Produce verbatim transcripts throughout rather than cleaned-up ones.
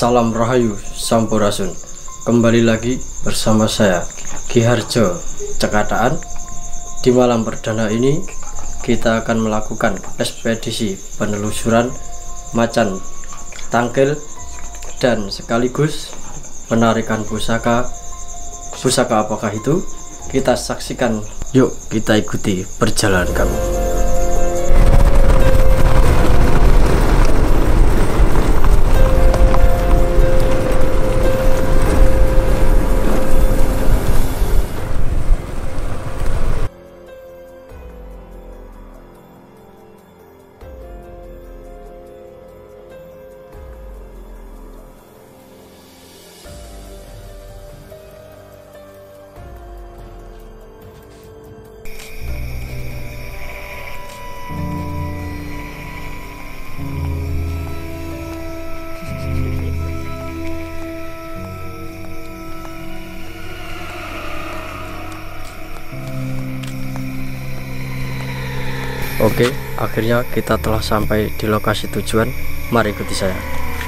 Salam Rahayu Sampurasun. Kembali lagi bersama saya Ki Harjo Cekataan. Di malam perdana ini kita akan melakukan ekspedisi penelusuran macan tangkil dan sekaligus penarikan pusaka. Pusaka apakah itu? Kita saksikan. Yuk kita ikuti perjalanan kami. Oke, akhirnya kita telah sampai di lokasi tujuan. Mari ikuti saya.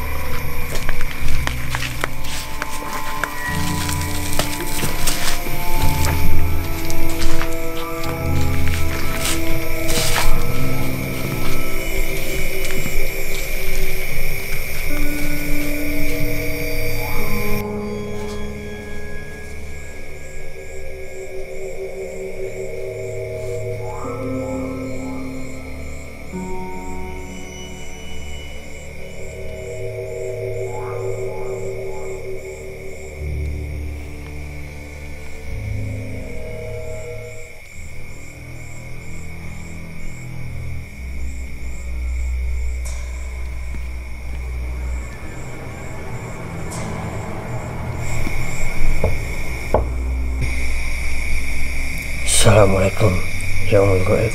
Assalamualaikum ya Umul Gaib.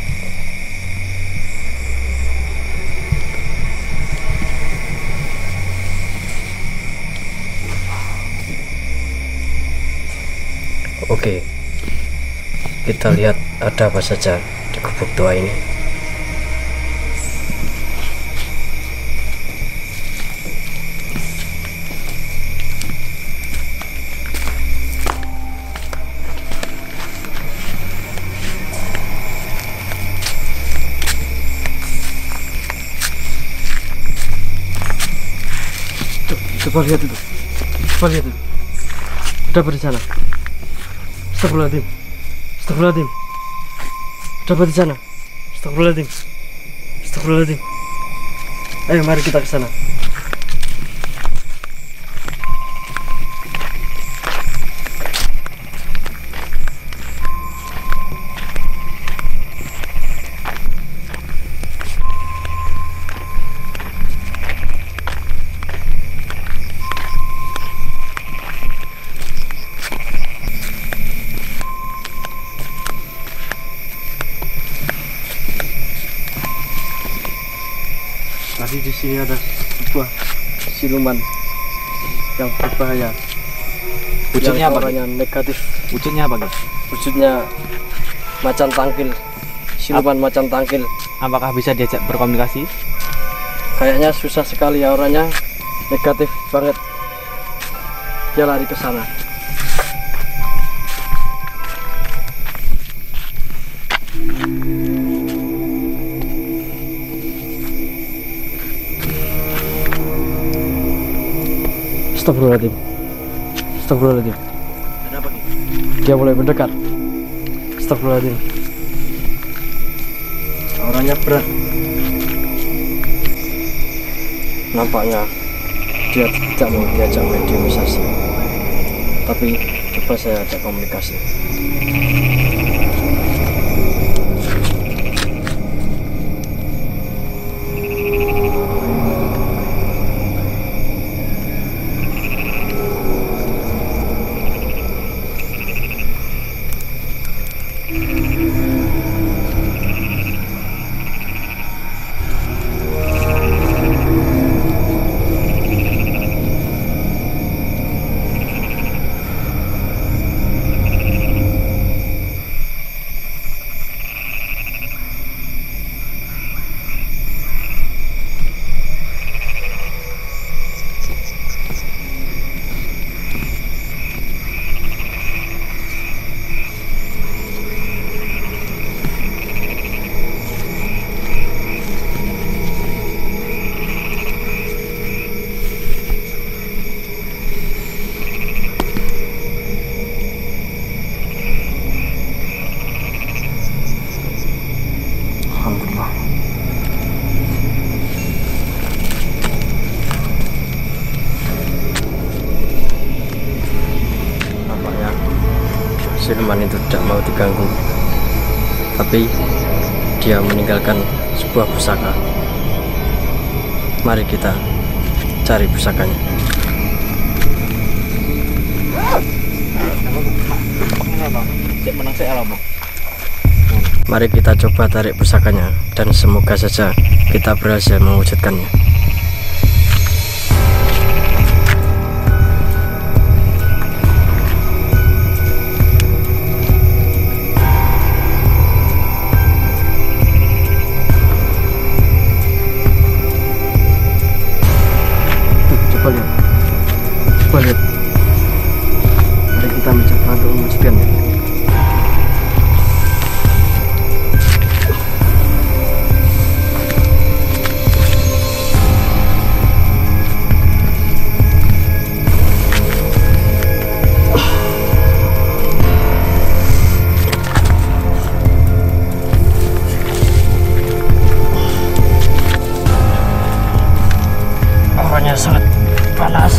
Oke, kita lihat ada apa saja di gubuk tua ini. Coba lihat itu, coba lihat itu. Ada apa di sana? Astagfirullahaladzim, astagfirullahaladzim. Ada apa di sana? Astagfirullahaladzim, astagfirullahaladzim. Ayo mari kita ke sana. Tadi di sini ada sebuah siluman yang berbahaya. Wujudnya apa? Yang negatif. Wujudnya apa, guys? Wujudnya macan tangkil. Siluman Ap macan tangkil. Apakah bisa diajak berkomunikasi? Kayaknya susah sekali ya, orangnya negatif banget. Dia lari ke sana. Astagfirullahaladzim, astagfirullahaladzim. Ada apa, Ki? Dia mulai mendekat. Astagfirullahaladzim. Orangnya berat. Nampaknya dia tidak mau diajak mediumisasi. Tapi coba saya ajak komunikasi. tidak mau diganggu, tapi dia meninggalkan sebuah pusaka. Mari kita cari pusakanya. Mari kita coba tarik pusakanya, dan semoga saja kita berhasil mewujudkannya. Coba lihat, coba lihat. Mari kita mencoba untuk mewujudkannya. Hawanya sangat panas,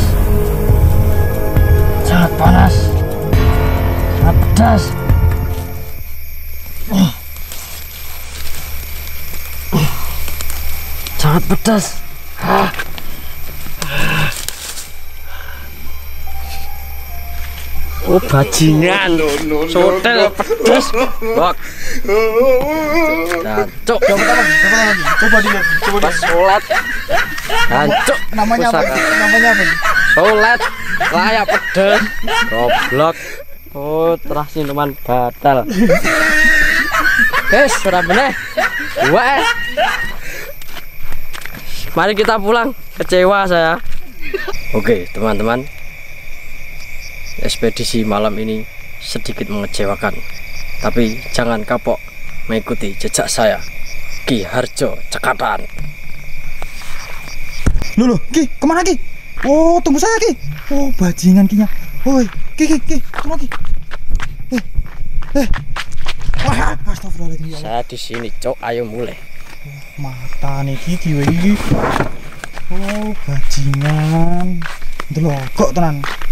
sangat panas, sangat pedas. Sangat pedas. Oh, bajingan, sotel pedas. Bok. Dancuk. Coba dilihat, coba Pas solet. Dancuk. namanya apa? Namanya apa? Solet. Layak pedas. Goblok. Oh, terah sinuman batal. Guys, ora meneh. Wah. Mari kita pulang. Kecewa saya. Oke, teman-teman. Ekspedisi malam ini sedikit mengecewakan, tapi jangan kapok mengikuti jejak saya, Ki Harjo Cekatan. Loh, loh, Ki, kemana Ki? Oh, tunggu saya Ki. Oh, bajingan Kinya. Woi, Ki, Ki, Ki, tunggu Ki. Eh, eh. Wah, astagfirullahaladzim. Ya Allah. Saya di sini, Cok. Ayo mulai. Mata nih Ki, Ki, wei. Oh, bajingan. Delok kok tenan.